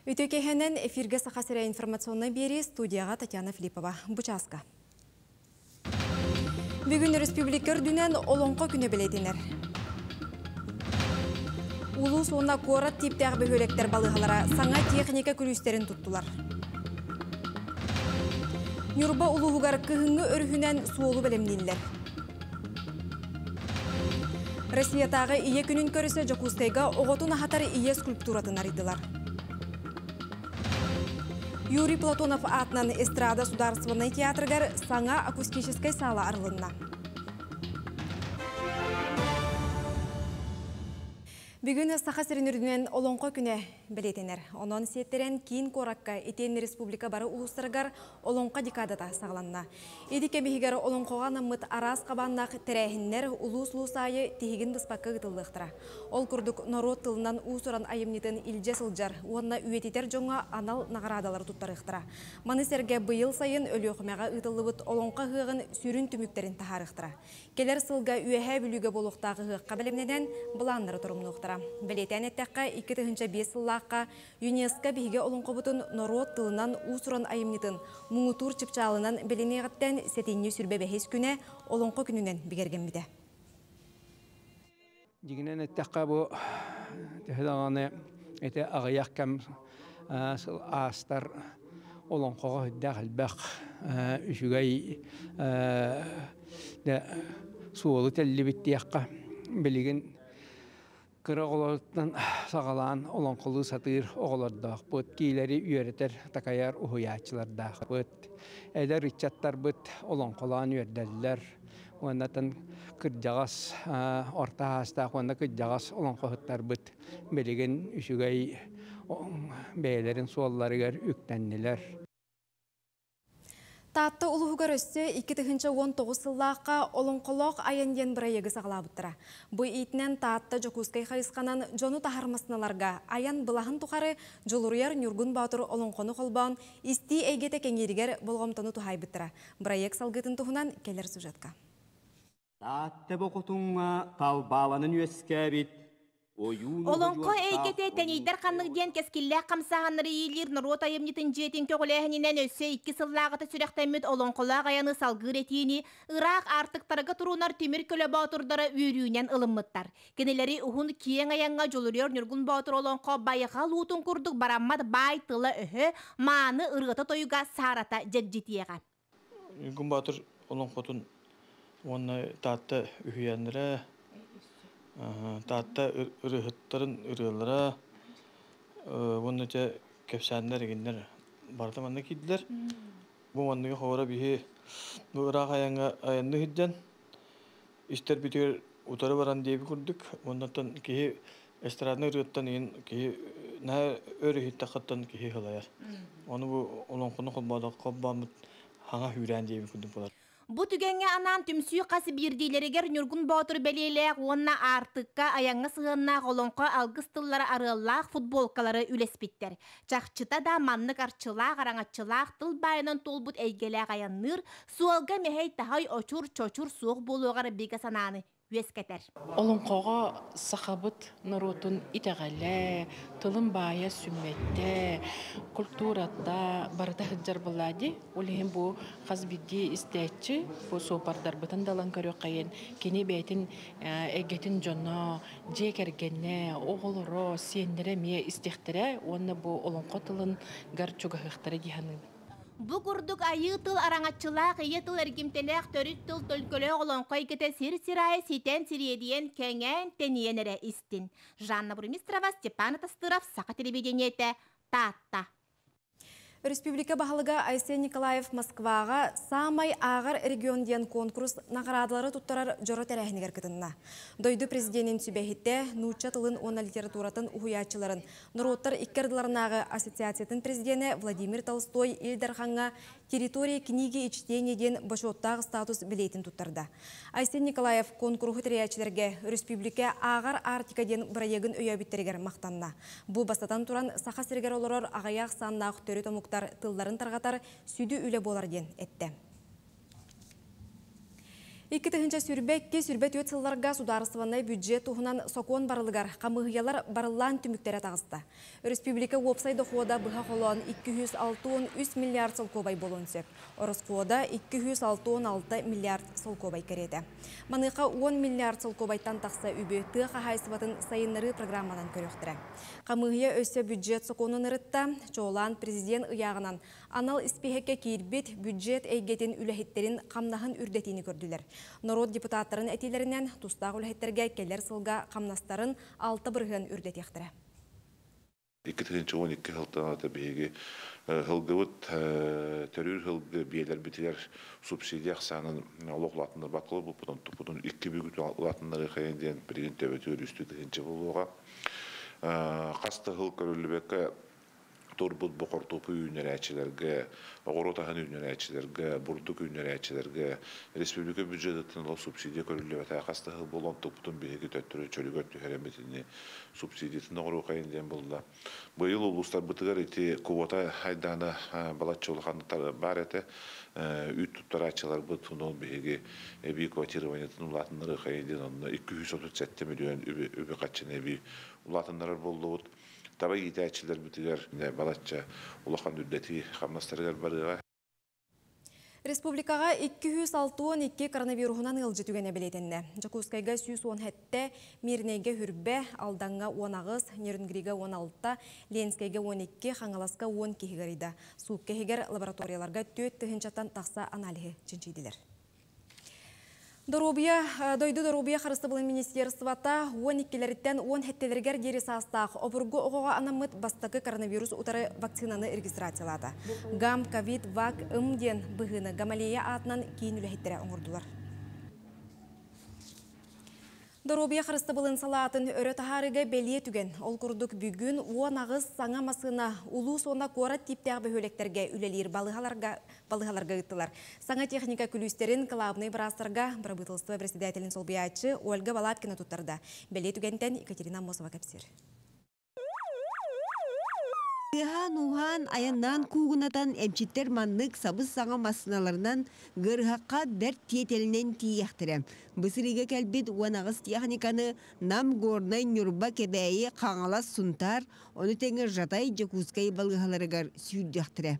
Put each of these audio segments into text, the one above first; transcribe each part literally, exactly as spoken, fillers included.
Үтөкехенен эфирге сақасыра информационный бери студияға Татьяна Филиппова. Бучаска. Бүгін республикер дүнен олонқы күні білетінер. Улус онна корат типтәғ бөхөлектер балығалара саңа техника күлістерін тұттылар. Нюрба улуғығар күйіңі өрхінен суолу білімнелер. Россиятағы ие күнін көрісі Жокустайға оғытын ахатары ие скульптуратын аридылар. Юрий Платонов атынан эстрада сударственный театргар саңа акустической сала арлынна. Бүгін сақасырын үрдінен олонқы күні білетенер. Онын сеттерен кейін коракка етен республика бары улыстырғар олонқы декадата сағыланна. Едеке бейгер олонқыға намыт арас қабаннақ тірәхіннер улус-улус айы тегін бұспаққа ғытылдықтыра. Ол күрдік народ тылынан ұсыран айымнетін илже сылжар, онына үйететер жоңа анал нағарадалар тұттарықтыра. Манысерге бұйыл сайын өлі оқымаға ұтылыбыт олонқы ғығын сүрін түміктерін тахарықтыра. Келер сылға үйәхә бүлігі болуқтағы ғыққа білімнеден бұланлары тұрымнықтыра. Білетен әттәққа екі тығынша бес сыллаққа ЮНЕСКО бігі олыңқы бұтын народ тылынан ұсыран айымнетін мұңытур чыпчалынан білінеғіттен сәтенне сүрбе бәхес күні олыңқы күнінен бігерген біде. Дегенен әттәққа бұл тәхедағаны әті ағаяқ кәм астар олыңқыға хүддәқ әлбәқ үшігай суолы тәлі біттіяққа білеген Кыра оғылардан сағалан олонқылы сатыр оғылардақ бұд, кейлері үйеретер такаяр ұхыячылардақ бұд. Әдер ричаттар бұд олонқылан үйердәлілер. Оннатын кырджағас орта астақ, онна кырджағас олонқығыттар бұд. Белеген үшігай бәйлерін суалларығар үктәннелер. Татты улуғығар өсі екі тығынша он тоғыз сыллаққа олыңқылық айынден бірайығы сағылабыттыра. Бұй етінен татты Жокускай қайысқанан жону тахармасыналарға аян бұлағын тұқары жолырияр нүргін баутыр олыңқыны қолбауын исти әйгеті кәңерігер болғамтыны тұхайбыттыра. Бірайық салғытын тұхынан келер сюжетка. Татты бұқытыңға қалбаланын өскәбет. Олонқо әйгеті тәнейдер қанның ден кескілі қамсағаныры елер нұрот айымнетін жетін көғіләхінінен өсі екі сыллағыты сүректәмет олонқолақ аяны салғыр етейіні ұрақ артықтарға тұрунар темір көлі баутырдары өрүйінен ылыммыттар. Кенелері ұғын киен аяңға жолырер нүргін баутыр олонқо байыға лутын күрдік бараммад бай тылы үхі маны ұрғыты тойуға сарата жек жетиеға. Нүргін баутыр олонқотын оны татты үхіяныры Татта ұрығыттарын ұрығылыра, оны жа кәпсәнлер егендер барды манна кейділер. Бұл манныға қауыра бейі ұрақ аянны хүдден. Істер бітер ұтары баран дейбі күрдік. Оннаттан кейі эстрадны ұрығыттан ең кейі нәр өрі хиттақаттан кейі қылайар. Оны бұл олонқыны қолбамыт хаңа хүрән дейбі күрдік болар. Бұ түгенге анан түмсүй қасы бірдейлерігер нүргін баутыр бәлейләк, онна артыққа аяңы сығыннақ олонқы алғыстылары арыллақ футболкалары үлеспеттер. Чақчыта да маннық арчылақ, араңатчылақ, тыл байынан толбұт әйгеләк аянныр, суалға мехей тахай очур-чочур суық болуғары беге сананы. Үескетер. Олонқоға сақабыт наротын итәғәлі, тылын бая сүмметті, культуратта барыда хыджар болады. Олеген бұл қазбидді істәтші, бұл сопардар бұтын далан көрі қайын, кені бәйтін әгетін жоны, жекергені, оғылыры, сендері ме істектірі, оны бұл олонқо тылын ғар чуғықықтары дейханың. Бұ күрдік айы тыл араңатчылақ, ие тыл әргімтелек, төрік тыл төлкөлі олонқой кеті сир-сирайы сетен сиредиен кәңән тәниенері істін. Жанна Бурмистрова, Степан Тастыров, Сақа телевидениеті, Татта. Республика бағалыға Айсен Николаев Москваға самай ағар регионден конкурс нағарадылары тұттарар жоры тәрәхінігер кітінна. Дойды президентін сүбәхетте нұча тылын оны литературатын ұхуячыларын Нұроттар иккерділарынағы ассоциациятын президенті Владимир Толстой Илдарханға территория книги и чтениеден башоттағы статус білейтін тұттарды. Айсен Николаев конкурсу тәрәчілерге республика ағар артикаден бірайегін өйәбіттергер мақтанна. Бұл бастатан тұран сақа сергер олырар ағаяқ саннақ төрі тылларын тарғатар сүді үлі болар ден әтті. Икки тыгынча сүрбекке сүрбет өт сылларга сударысыванай бюджет тухунан сокон барылыгар камыгыялар барылан түмүктері тағысты. Республика вебсайда хода быха холон икки жүз алтын үч миллиард солкобай болон сөп. Орыс хода икки жүз алтын алты миллиард солкобай кереді. Манықа он миллиард солкобайтан тақса үбі тыға хайсыбатын сайыныры программанан көріқтірі. Камыгыя өсі бюджет соконын ырытта, чоолан президент ыяғынан анал испехекке кирбет бюджет эйгетин үләхеттерин қамнағын үрдетini көрділер. Народ депутаттарын әтилерінен тустағы үләхеттерге келер сылға қамнастарын алты бірген үрдет яқтыры. iki bin on iki yıldan tabii hılgıvıt terör hılgı biyeler bitiler subsidiya aksanın aloqlatınlar bakılı bu bunun bunun iki büyük aloqlatınları kayındiyen bir gün tövbetör üstü dıgınca buluğa qastı hıl körülübeke Torbul boqor topu ünərəçilərə, Ağorotahan ünərəçilərə, Burduk ünərəçilərə, Respublika büdcetindən subsidiya görülüyor və təxəstə hıl bolan toputun bihigi töttürü çölügör tühərəmətini subsidiyasını oğru qayınlayan bulda. Bu yıl uluslar bıtıqar eti kuvata haydana balatçı olğanı bar eti üt tuttaraçılar bıtının bihigi ebi kvatirvaniyatının ulatınları qayınlayan iki yüz otuz yedi milyon übü qaçın ebi ulatınları bolluğud. Tabi yetəçilər bütülər balatça ulaqan üddəti qamnastırıqar barıға. Республикаға икки жүз алтын эки коронавирусынан ылжы түгене білетінді. Жакускайға жүз он хетте, Мирнеге хүрбе, Алданға он ағыз, Нерінгриге он алты, Ленскайге он эки, Хаңаласқа он кехігарыда. Суып кехігер лабораторияларға төт түхінчаттан тақса аналиғи чынчидилер. Доробия, дойду Доробия қарысты бұлын министерствата он иккелеріттен он хеттелергер дері састақ. Обырғы оғыға анамыт бастықы коронавирус ұтары вакцинаны регистрациялады. Гам, ковид, вак, үмден бұғыны гамалея атынан кейін үлі оңырдылар. Доробия қарысты бұлын салатын өрі тахарыға белие түген. Ол күрдік бүгін он ағыз саңа масына улу сона қорат типтәғ бөхөлектерге үлелер балығаларға ұттылар. Саңа техника күлістерін қалабыны бірастарға бірабытылысты председателін солбиятчы Ольга Балаткина тұттарды. Белие түгентен Екатерина Мосова кәпсер. Гыхан ухан аяннан куугунатан эмчиттер маннык сабыз саңа масыналарынан гырхакка дәрт тиетелінен тияқтырым. Бысырыға кәлбет уанағыз техниканы нам горнай нюрба кебәйі қаңалас сунтар, оны тәңір жатай жакускай балғаларығар сүйдіқтірі.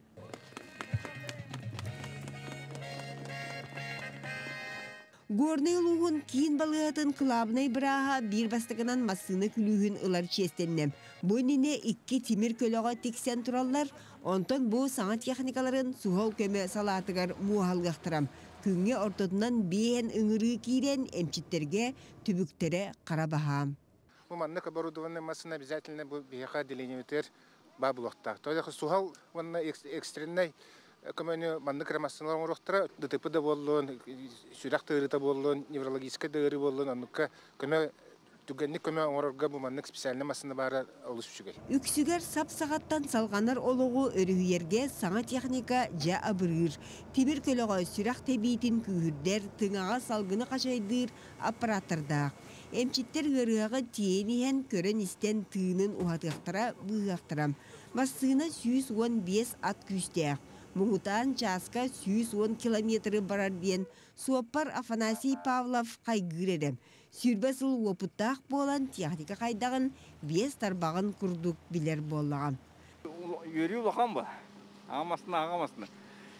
Горнай луғын кейін балығатын қылабынай біраға бір бастығынан масыны күлігін ұлар честеннем. Бөніне икки тимир көліға тексен тұралар, онтон бұл саңа техникаларын суғал көмі салатығар муғалғақтырам. Күнге ортодынан бейен үңірі кейрен әмчиттерге түбіктері қара бағам. Бұл маннық оборудованный масына обязательно бұл бейқа деленетер бабылықтақ. Тойлақы суғал экстренной көмөне маннык ремассынлар орохтара ДТП да боллон, сүрак тыгырыта боллон, неврологический тыгыры боллон, аннукка көмө түгенник көмө орорга бу маннык специальный массына бара алыс үчүгэй. Үксүгер сап сагаттан салганар олугу өрүгүерге саңа техника жа абырыр. Тибир көлөгө сүрак тебитин күйүрдер тыңага салгыны качайдыр аппараттарда. Эмчиттер гырыгы тиенихен көрөн истен тыынын ухатыктара быгактарам. Массына жүз он беш ат күстек. Мугутан часка жүз он километры барар ден Суаппар Афанасий Павлов кайгыререм. Сүрбесыл опуттақ болан техника кайдагын бес тарбагын курдук билер боллаган. Юрий Лохамба, амасына агамасына.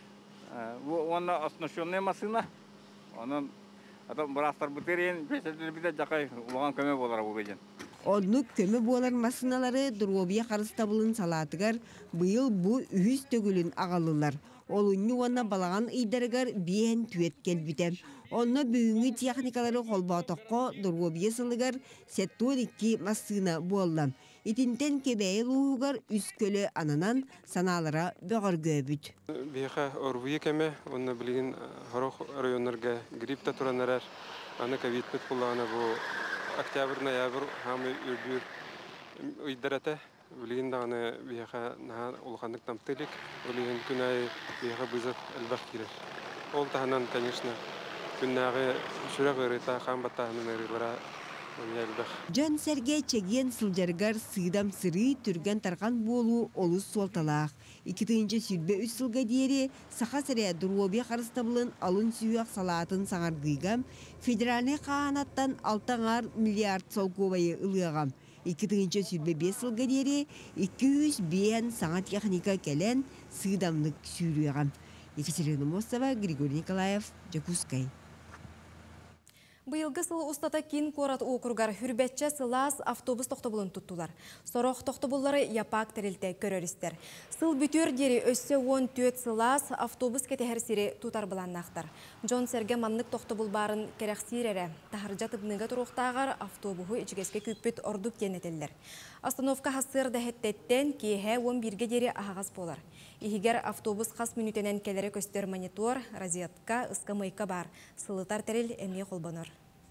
Она оснащенная машина. Она атам брастар бутерен, бесетер биде жакай улган көмө болар убеден. Оннук көмө болар масыналары Доробия карыстабылын салатыгар быйыл бу үз төгүлүн агалылар. Олунну онна балаган ыйдарыгар биен түет келбитем. Онна бүгүнгү техникалары колботокко Доробия сылыгар сеттон икки масына боллам. Итинтен кебейл угар үз көлө ананан саналара бөгөр көбүт. Бияха орвуе кеме, онна билген хорох районнарга грипта туранарар, аны ковид пет куллана бу октябрь, ноябрь, хамы үрдүр ыйдарата, билген даганы бияха нахан улхандык тамтылык, билген күнай бияха бызат элбах кирер. Ол таханан, конечно, күннагы шурак ырыта, хамбатаханын ырыбара Жан Сәрге чеген сылжаргар сыдам сыры түрген тарған болу олус солталақ. Икитинче сүрбе үс сылға дейері сақа сәре дұруобе қарыстабылын алын сүйек салатын саңаргыйгам, федеральный қағанаттан алтаңар миллиард сол көбайы ылығам. Икитинче сүрбе бес сылға дейері екі жүз бейін саңа техника кәлен сыдамлық сүйрегам. Екатерина Мостова, Григорий Николаев, Жакускай. Быйылғы сыл устата кин корат округар хүрбетче сылас автобус тоқтабылын туттулар. Сорох тоқтабыллары япак тәрелте көрөрістер. Сыл бүтөр дері өссі он төт сылас автобус кетехер сире тутар бұланнақтар. Джон Серге маннык тоқтабыл барын керексирере. Тахаржатыбныға тұруқтағар автобуху ичігеске күппіт ордук денетелдер. Остановка хасыр дәхеттеттен кейхе он бирге дері ағағас болар. Ихигер автобус қас минутенен келері көстер монитор, розетка, ысқамайка бар. Сылытар тәрел әме қолбаныр.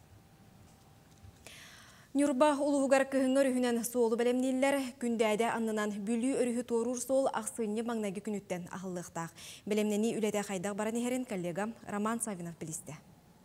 Нюрба улуғығар күйіңір үйінен соолы бәлемнелер күндәді аннынан бүлі өрігі торур сол ақсыйны маңнағы күніттен ағылықтақ. Бәлемнені үләді қайдақ баран ехерен коллегам Роман Савинов білісті.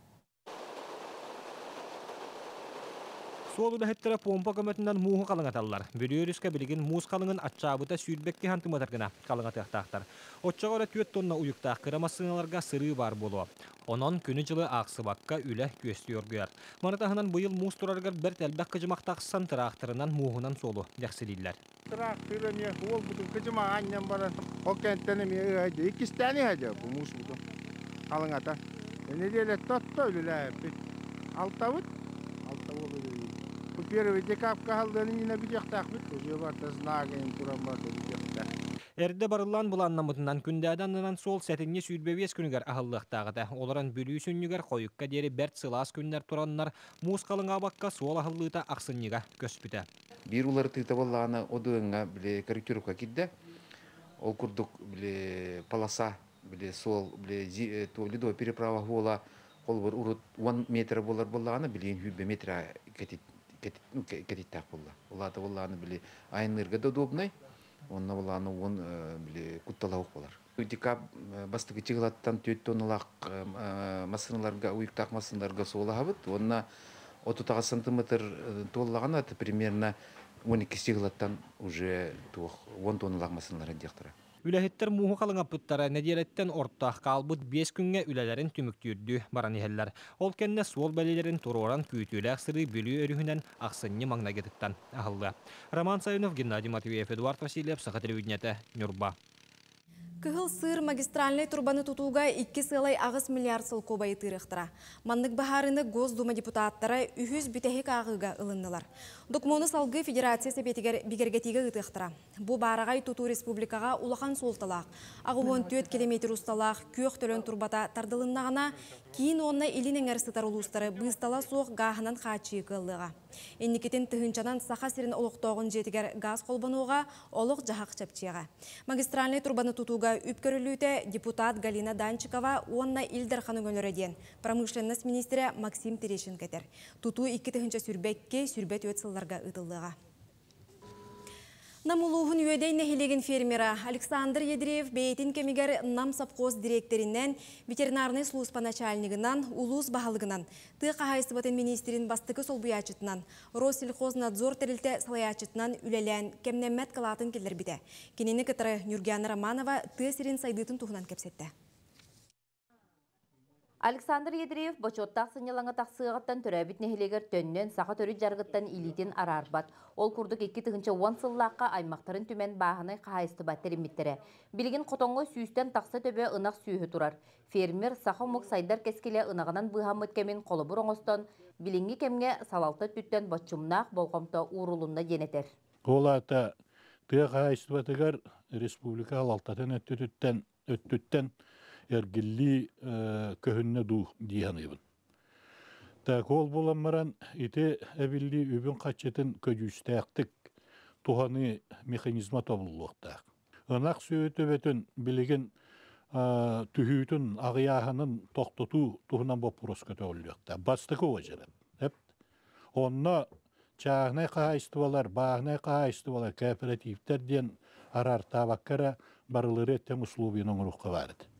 Соолу бәхеттері помпа көмөтінен муғы қалыңаталар. Бүлі өріске білген муыз қалыңын атчабыта сүйілбекке хантыматарғына қалыңатықтақтар. Отчағыра түйет тонна ұйықтақ қырамасыңаларға сыры бар болу. Онон күні жылы ақсыбаққа үлі көсті өргүйер. Маратағынан бұйыл муыз тұрарғар бір тәлбәк қыжымақтақсан тырақтырынан муғынан солу дәқсілейлер. Тырақтырыне ол бұдың қыжымағаннан бара. Ол кәнттені мен өйді. Икістәні әді бұл муыз бұдың қалыңата. Неделе тотты өлілі әпі. Алтауыт. Первый декабка халданы мина бidektak bit. Уже барта знаген туран барта бidektak. Эрде барылан буланнамытынан күндәдәннан сол сәтинне сүрбебес күнүгәр ахыллыктагыда. Оларан бүлүсүннүгәр койукка дери берт сылас күннәр тураннар муз калыңа бакка сол ахыллыта аксынныга көспүтә. Бир улар тыта болланы одуңга биле корректировка кидде. Ол курдук биле полоса биле сол биле то лидо переправа гола колбор урут он метр болар болланы биле жүз метр кетит ну кетиттак болла. Улата болланы биле айнырга да удобный. Онна болланы он биле кутталаук болар. Декаб бастыгы чыгылаттан төрт тонналак машиналарга уйуктак машиналарга сола хабыт. Онна отыз сантиметр толлаган аты примерно он эки чыгылаттан уже он тонналак машиналар дияктыра. Үләһеттер муһу калыңа пыттара неделеттен ортақ қалбыт бес күнге үләләрін түміктүрді баран ехеллер. Ол кенне сол бәлелерін туроран күйтілі ақсыры бөлі өрігінен ақсынны маңна кетіттен ағылды. Роман Савинов, Геннадий Матвеев, Эдуард Васильев, Саха телевидениеті, Нюрба. Кыгыл сыр магистральный турбаны тутуга икки сылай агыс миллиард сыл кобайы тырыктыра. Маннык бахарыны Госдума депутаттары үхүз бүтехик агыга ылыннылар. Докумоны салгы федерация сепетигер бигергетиге ытыктыра. Бу барагай туту республикага улахан солталак. Агуон төрт километр усталак күйөк төлөн турбата тардылыннагана кийин онна илинен эрситар улустары быстала соок гаханан хачы кыллыга. Энникетен тыгынчанан саха сирин олуктогун жетигер газ колбанууга олук жахак чапчыга. Магистральный турбаны тутуга үпкөрүлүүтө депутат Галина Данчикова онна Илдер ханыгөнөрөден промышленность министри Максим Терещенкетер. Туту икки тыгынча сүрбекке сүрбет өт сылларга ытыллыга. Намулуғын өйден нәхилеген фермера Александр Едреев бейтін кемегер нам сапқоз директоринен ветеринарный служба начальнигынан улус бағалығынан ты қағайсыбатын министрин бастықы сол бұячытынан Россельхознадзор тәрілті салаячытынан үлелән кемнеммет қалатын келдер біде. Кенені кітірі Нюргиана Романова ты сирин сайдытын туғынан кепсетті. Александр Едреев бочоттақ сынелаңа тақсығаттан төрәбіт нехелегер төннен сақа төрі жарғыттан илитін арарбат. Ол күрдік екі тығынша он сыллаққа аймақтарын түмен бағынай қағайысты баттырын біттірі. Білген қотонғы сүйістен тақсы төбе ынақ сүйі тұрар. Фермер сақа мұқ сайдар кескеле ынағынан бұғамыт кемен қолы бұрын остан, білінгі кемге салалты түттен бочымнақ болғамта урулында денетер. Қолата тұя қағайысты батығар республика алалтатын өттүттен өттүттен эргилли көһүнне ду дияныбын. Та кол боламмаран ите эбилли үбүн качетін көжүстәктик туханы механизма тобулуктак. Анак сөйөтөбөтүн билеген түһүтүн агыяһынын токтотуу туһунан бопурос көтөлүктә. Бастыкы ожерен. Хеп онна чагнай кайстыбалар, багнай кайстыбалар кооперативтер ден арар табаккара барылыры тем условиянын рухка барды.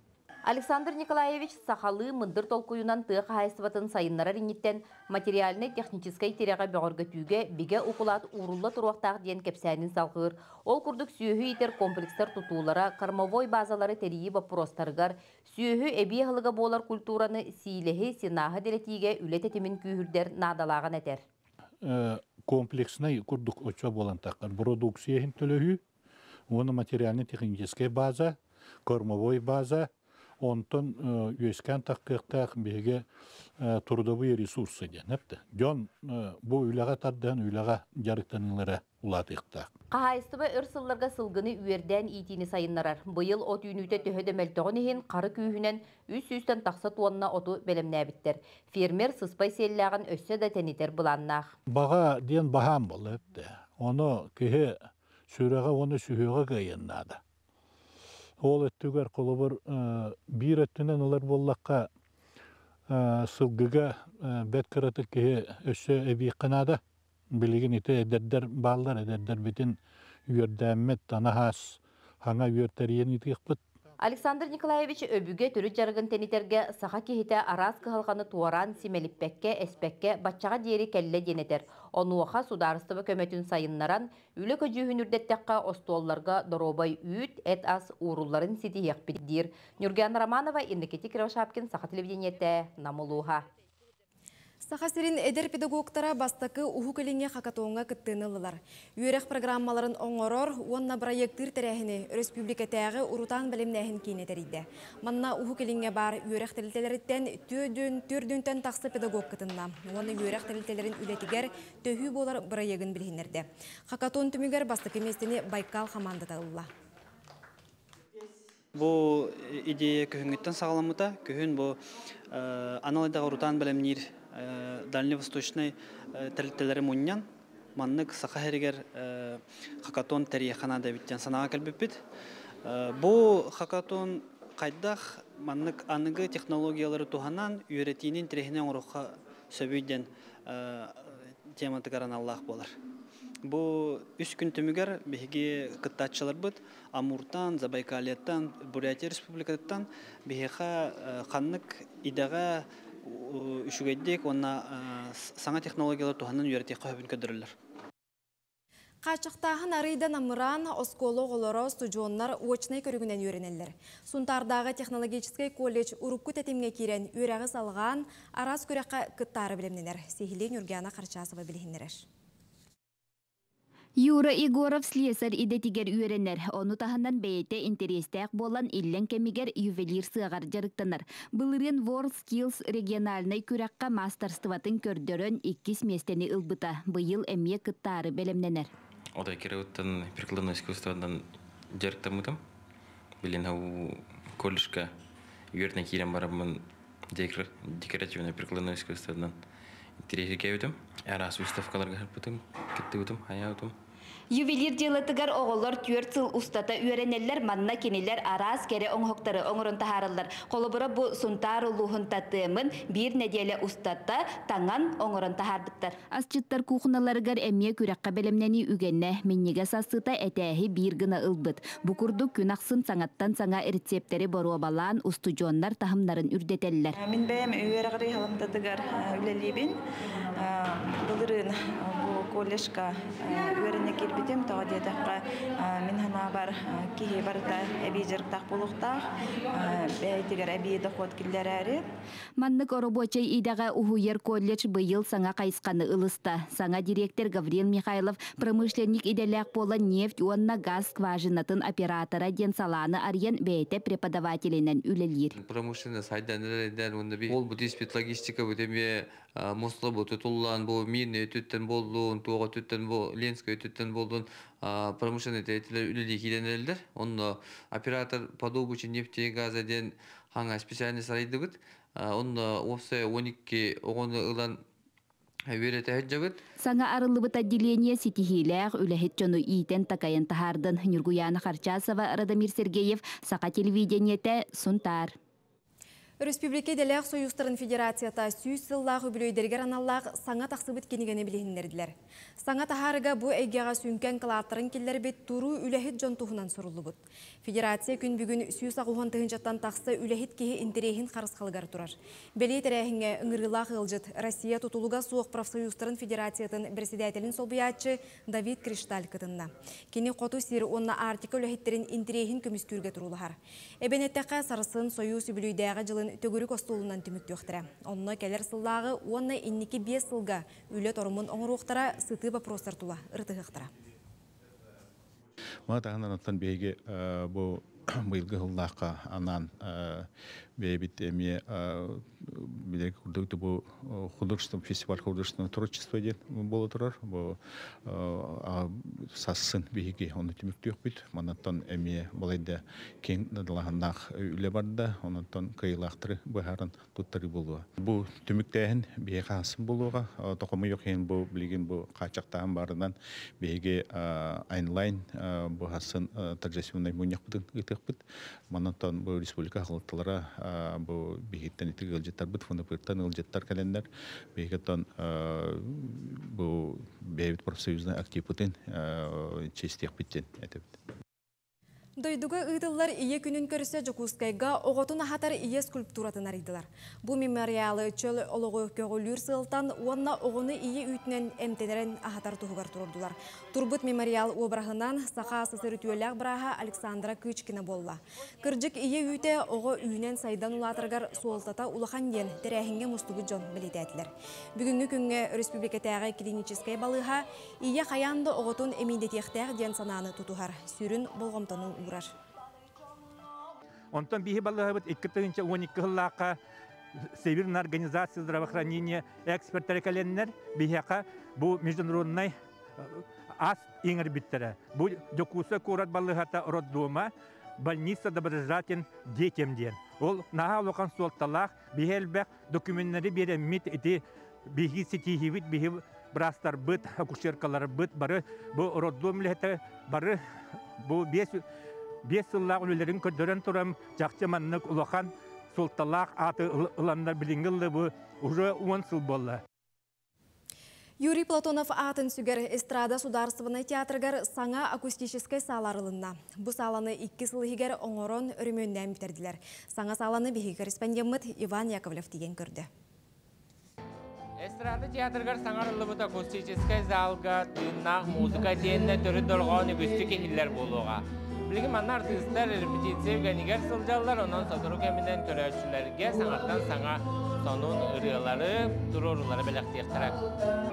Александр Николаевич Сахалы мындыр толкуюнан тыға хайсыбатын сайыннара риниттен материальный технической тереға бөғіргі түйге биге ұқылат урулла тұруақтақ ден кепсәнін салғыр. Ол күрдік сүйіхі итер комплекстар тұтулара, кормовой базалары терейі бапыростарғар, сүйіхі әбей ғылыға болар культураны сейлехі синағы деретиге үлететімін күйірдер надалаған әтер. Комплексный күрдік өтші болан таққар. Продукция төлөхі, оны материальный техническая база, кормовой база, онтон үйескен таққықтақ беге тұрдабы ресурсы ден. Жон бұл үйлаға тардығын үйлаға жарықтанылары ұлатықтақ. Қағайыстыбы үрсылларға сылғыны үйерден итini сайынларар. Бұйыл от үйніте төхеді мәлтіғын ехін қары күйінен үс-үстен тақсы туанына оту бәлемнәбіттер. Фермер сыспай селлағын өссе де тәнетер бұланнақ. Баға ден бағам бұл әпті. Оны кеге сүріға оны сүйеға қайыннады. Ол өттігер қолы бір бір өттінен олар боллаққа сылғыға бәт қыраты кеге өссе әбей қынады. Білеген еті әдердер балдар, әдердер бетін үйердәмет, танахас, хаңа үйертәрien етіғіп бұд. Александр Николаевич өбіге түрі жарғын тәнетерге саға кехіте арас кығылғаны туаран семеліппәкке, әспәкке, батчаға дейері кәлі денетер. Онуаға сударыстыбы көметін сайыннаран, үлі көжүйін үрдеттәққа остуолларға доробай үйт, әт ас уыруларын сеті еқпеддер. Нюрген Романова, Индекети Кировшапкин, Сақа телевидениетті, Намылуға. Сахасырин эдер педагогтара бастакы уху көліңе хакатуыңа кыттынылылар. Үйерек программаларын оңорор, онна проекттыр тәрәхіні республикатағы урутан білімнәхін кейнетерейді. Манна уху көліңе бар үйерек тәлітелеріттен түрдүнтен тақсы педагог кытынна. Оны үйерек тәлітелерін үлетігер төхі болар проегін білгенерді. Хакатуын түмігер бастакы местені Байкал команда тағылла. Бұл идея көхінгіттен сағаламыта, көхін бұл аналайдағы урутан білімнер дальневосточный тәлітелері мұннян, маннык сақа әрігер хакатон тәрияқана дәбіттен санаға кәлбіппет. Бұл хакатон қайдақ маннык анығы технологиялары туғанан үйретейінен тірехінен ұрыққа сөбейден тематығаран Аллах болар. Бұл үш күн түмігер беге қыттатшылар бұд, Амуртан, Забайкалияттан, Бурятия республикаттан беге қаннык идаға үшігейдек, онна саңа технологиялар туғанын үйретей қойбін көдірілер. Қачықтағын арыйдан амыран осколы олары студионлар очнай көрігінен үйренелер. Сунтардағы технологический колледж ұрыққы тәтемге керен үйрәғі салған арас көрекқа күттары білімненер. Сейхілен Юргияна Қарчасова білігінерер. Юра Егоров слесарь идетигер үйренер. Оны тахандан бейте интерестәк болан иллен кемигер ювелир сығар жарықтанар. Бұлырын WorldSkills региональный күрәққа мастерстватын көрдерін иккис местені ылбыта. Бұйыл әмие кыттары бәлемненер. Ода кереуттан прикладной искусстводан жарықтамыдым. Білін хау колледжка үйерден кейрен барабын декоративный прикладной искусстводан интересі кәуітім. Әрас выставкаларға әрпітім, кетті өтім, ая өтім. Ювелир делатыгар оғылар түрт сыл устата үйренелер манна кенелер арас кере оңхоқтары оңырын тахарылар. Қолыбыра бұ сұнтар ұлуғын татымын бір неделе устатта таңан оңырын тахардықтар. Асчыттар кухналарыгар әмие күрәққа бәлемнәні үгенне меннеге сасыта әтәхи бір гына ылбыт. Бұқырды күн ақсын саңаттан саңа рецептері боруа балан устужонлар тахымнарын үрдетелілер. Мен бәйім үйерағыры халымдадыгар үлелебін. Бұлырын колледжка үйеріне келбетем, таға дедаққа мен хана бар кейі барыта әбей жарықтақ болуқтақ, бәйтігер әбей дұқот келдер әрі. Маннык оробочай идаға ухуер колледж бұйыл саңа қайысқаны ылыста. Саңа директор Гаврил Михайлов промышленник иделяқ болан нефть, онна газ скважинатын оператора ден саланы арьен бәйте преподавателінен үлелер. Промышленность хайданырайдан, онда бей ол бұд испет логистика бұдеме мосла бұд тұтылан, бұл мен өтіттен болдың, туға өтіттен бол, Ленска өтіттен болдың, промышленность әйтілер үлелі кейденелдер. Онда оператор подобучы нефтей газаден хаңа специальный сарайды бұд. Онда опсай он екі оғыны ұлан вереті әджагыд. Саңа арылыбыт отделение сетихилях үләхет жону ийтен такайын тахардын. Нюргуяна Харчасова, Радамир Сергеев, Сақа телевидениеті, Сунтар. Республика Делег Союзтарын Федерацията сүйіз сыллағы бүлөйдергер аналлақ саңа тақсыбыт кенігені білігіндерділер. Саңа тахарыға бұ әйгеға сүнкен қылаптырын келдер бет туру үләхет жон туғынан сұрылы бұд. Федерация күн бүгін сүйіз ағуған тұхынжаттан тақсы үләхет кеге интерейхін қарысқалығар тұрар. Бәлей тәрәхіңе ұңырылақ ғылжыт Россия тұтылуға суық профсоюзтарын Федерациятын председателін солбиятчы Давид Кришталь кытынна. Кені қоту сир онна артика үләхеттерін интерейхін көміскүрге тұрулығар. Эбенеттәққа сарысын союз бүлөйдәға жылын төгірік остуылынан түмікті өқтірі. Онына кәлер сыллағы онына иннекі бес сылға үлет орымын оңыр оқтыра сыты бапростар тула ұртығы ұқтыра. Ма тағынан оттан бейге бұл бұйылғы ғыллаққа анан бейбіт әме білек күрдікті бұл художественный фестиваль художественного творчества ден болы тұрар. Бұл сасын бейге оны түмікті өкпіт. Манаттан әме болайды кен надылағаннақ үлі барды. Онаттан кайылақтыры бұхарын тұттары болуға. Бұл түміктәйін бейге қасын болуға. Тоқымы yok ең бұл білген бұл қачақтағын барынан бейге онлайн бұғасын торжественный мұнияқ бұдың ұйтық Манаттан бұл республика ғылықтылары бұл бейгеттен етігі ылжеттар бұд, фундапырттан ылжеттар кәлендер. Бейгеттен бұл бейбіт профсоюзна актив бұтын честек біттен әтіпті. Дойдуга ыдыллар ие күнін көрісе жокускайга оғотун ахатар ие скульптуратын аридылар. Бу мемориалы чөл олығы көгілір сылтан онна оғыны ие үйтінен әмтелерін ахатар тұғығар тұрдылар. Турбут мемориал обрағынан сақа сысыр түеләк бұраға Александра Кычкина болла. Кыржык ие үйте оғы үйінен сайдан улатыргар суолтата улахан ден тәрәхінге мұстығы жон білетәділер. Бүгінгі күнге республикатағы клиническай балыға ие қаянды оғытун эмидетектәқ ден сананы тұтуғар. Сүрін болғымтану урар. Онтон бихи балыгыбыт икки тыгынча он икки хыллаакка Северная организация здравоохранения эксперттары каленнер бихиака бу международный ас иңер биттере. Бу жокуса курат балыгата роддома больница доброжатен детям ден. Ол наха локан солталах бихелбек документтери беремит эти бихи сетихивит бихи брастар быт акушеркалар быт бары бу роддом лете бары бу бес бес сыллақ үлелерін көрдірін тұрам жақчаманнық ұлақан солталақ аты ұландар білінгілді бұ уже он сыл болы. Юрий Платонов атын сүгер эстрада сударствоны театргар саңа акустической саларылынна. Бұ саланы икки сылығығар оңорон өрімөнден бітерділер. Саңа саланы бейгі корреспондент Иван Яковлев деген көрді. Эстрада театргар саңарылы бұта акустической залға тыыннақ музыка дейінне түрі дұрған үгісті кехілер болуға. Білгі манна артыстар репетиция гәнигер сылжалар, онан сатыру кәмінен көрәшілерге саңаттан саңа сонун ұрылары, тұрорылары бәліқтектірек.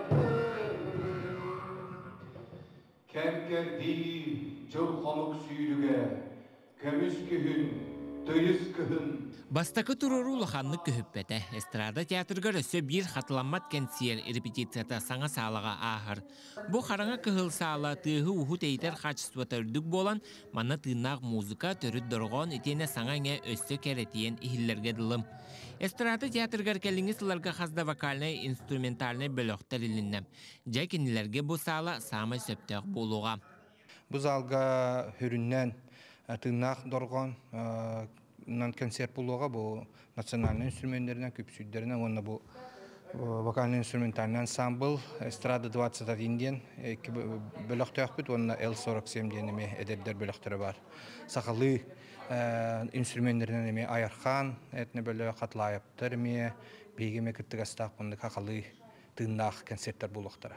Кәмкерді жыл қонық сүйріге, көміс күхін, тойыз күхін, Бастакы туруру лоханны көһүппәтә. Эстрада театрга өсө бир хатламат концерт репетицията саңа салага ахыр. Бу хараңа кыһыл сала тыһы уху тейтер качество төрдүк болан, мана тыыннак музыка төрүт доргон итене саңаңа өссө керетиен ихиллерге дылым. Эстрада театрга келиңи сыларга хазда вокальный инструментальный бөлөктөр илиннем. Жакинилерге бу сала самай сөптөк болуга. Бу залга хүрүннән тыыннак доргон Нан концерт булуга бу национальный инструменттеринен көпсүддеринен онна бу вокальный инструментальный ансамбль эстрада двадцать один ден бөлөктөкпүт онна эл сорок семь ден эме эдердер бөлөктөрү бар. Сакалы инструменттеринен эме аярхан этне бөлө катлайыптыр эме бегеме кыттыгастак бунда какалы тыыннак концерттер булуктара.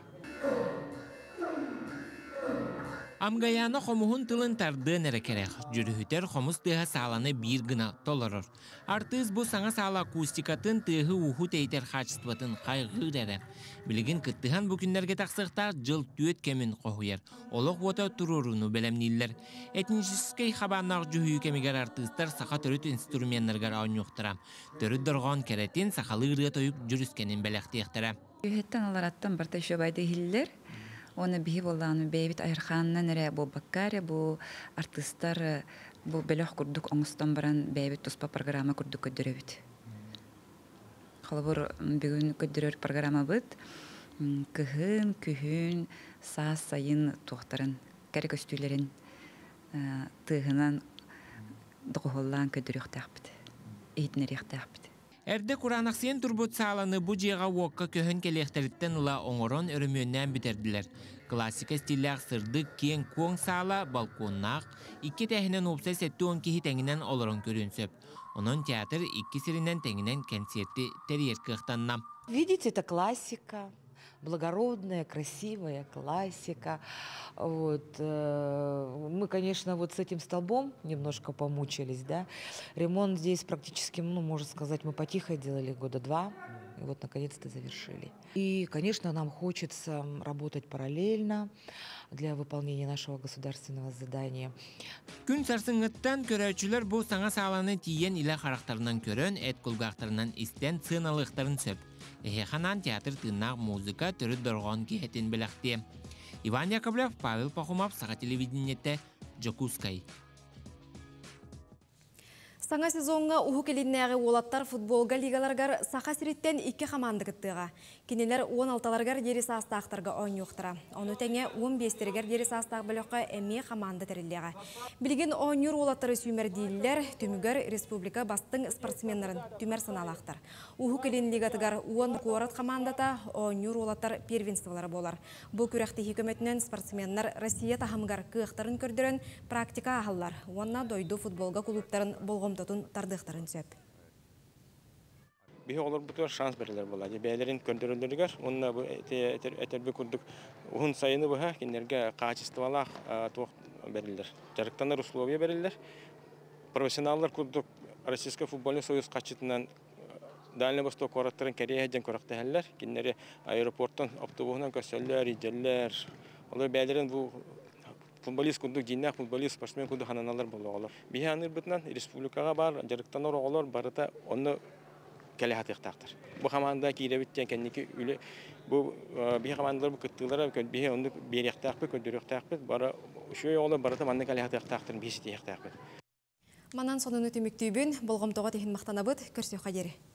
Амгаяна хомуһун тылын тардыын эрекерек. Жүрүхүтер хомус тыһа саланы бир гына толорор. Артыз бу саңа сала акустикатын тыһы уху тейтер качестватын кайгыр эре. Билигин кыттыхан бу күннерге таксыктар жыл түөт кемин кохуер. Олох бота туруруну белемниллер. Этнический хабаннак жүһүү кемигер артыстар сака төрөт инструменттергер аунюктара. Төрөт доргон керетин сакалыгы тоюк жүрүскенин белектектере. Үһеттен алараттан барта шөбайды хиллер. Оны бихи болланы бейбит айырханнан эре бу баккаре бу артисттар бу белөх курдук оңустан баран бейбит туспа программа курдук көддөрөбүт. Халбыр бүгүн көддөрөр программа быт. Кыһын, күһүн, саас сайын туохтарын, керек өстүлерин тыһынан доголлан көддөрөктәкбит. эйтнерехтәхбит. Әрді құранақсен турбут саланы бұ жеға уаққа көхін келектеріттен ұла оңырон өрімөннен бітерділер. Классика стилях сырдық кен коң сала балконнақ, икки тәхінен опса сәтті он кехі тәңінен олырын көрінсөп. Onun театр икки сиринен тәңінен концерті тәреркі ұқтаннам. Видите, это классика. Благородная, красивая классика. Вот. Мы, конечно, вот с этим столбом немножко помучились, да. Ремонт здесь практически, ну, можно сказать, мы потихо делали года два. И вот, наконец-то, завершили. И, конечно, нам хочется работать параллельно для выполнения нашего государственного задания. Күн сарсыңыттан көрәчілер бұл саңа саланы тиен илі қарақтарынан көрін, әт құлғақтарынан істен сыналықтарын сөп. Эханан театр тыннақ музыка түрі дұрған кейтін біліқті. Иван Яковлев, Павел Пахумов, Саға телевидениетті, Джокускай. Саңа сезонға ұху келіннәғі олаттар футболға лигаларғар сақа сіреттен икі қаманды күттіға. Кенелер он алталарғар дері састақтарға он юқтыра. Оны тәңе он бестерігер дері састақ біліққа әме қаманды тәріліға. Білген он юр олаттары сүймер дейілер, түмігер республика бастың спортсменларын түмер саналақтар. Ұху келін лигатығар он қорат қамандата он юр олаттар первенстволары болар. Бұл күрәқті хекіметінен спортсменлар Россия тахымғар күйіқтарын көрдірін практика ағалар. Онна дойду футболға клубтарын болғымды тардықтарын сөп. Бихи олар бұтыр шанс берілер болады. Бәлерін көндірілдіргер, онына бұл әтербі күрдік ұғын сайыны бұға, кенерге қачыстывалақ берілдер. Жарықтанар условия берілдер. Профессионаллар күрдік Российский футбольный союз қачытынан Дальний Восток қораттарын Корея әден көріқті әлілер. Кенері аэропорттан автобусынан көсөллер, иделлер. Олар бәлерін бұл футболист күндік дейінақ футболист, спортсмен күндік хананалар болу олар. Бихи аныр бұтынан республикаға бар, жарықтанар олар барыта оны кәлі хатықтақтыр. Бұл қаманда кейребіттен кәнекі үлі, бұл бихи қамандалар бұл күттілері, бихи оны беректақпы, көндіректақпы, бары үшөй олар барыта манны кәлі хатықтақтырын бейсі дейектақпы. Манан сонын өтіміктейбін, болғымтоға теген мақтанабыд, көрсе қадері.